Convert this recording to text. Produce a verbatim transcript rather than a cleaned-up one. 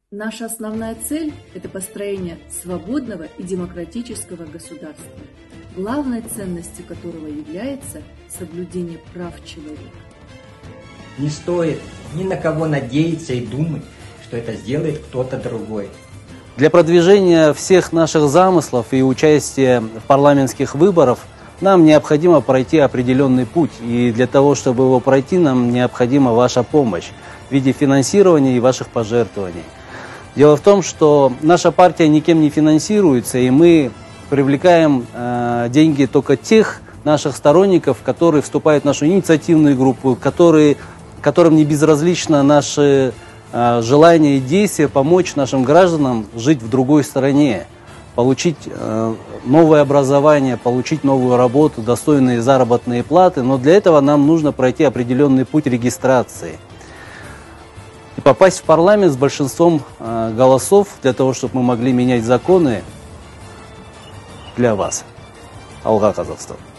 Наша основная цель – это построение свободного и демократического государства, главной ценностью которого является соблюдение прав человека. Не стоит ни на кого надеяться и думать, что это сделает кто-то другой. Для продвижения всех наших замыслов и участия в парламентских выборах нам необходимо пройти определенный путь. И для того, чтобы его пройти, нам необходима ваша помощь в виде финансирования и ваших пожертвований. Дело в том, что наша партия никем не финансируется, и мы привлекаем э, деньги только тех наших сторонников, которые вступают в нашу инициативную группу, которые, которым не безразлично наши э, желания и действия помочь нашим гражданам жить в другой стране, получить э, новое образование, получить новую работу, достойные заработные платы. Но для этого нам нужно пройти определенный путь регистрации и попасть в парламент с большинством э, голосов для того, чтобы мы могли менять законы для вас. Алга, Казахстан.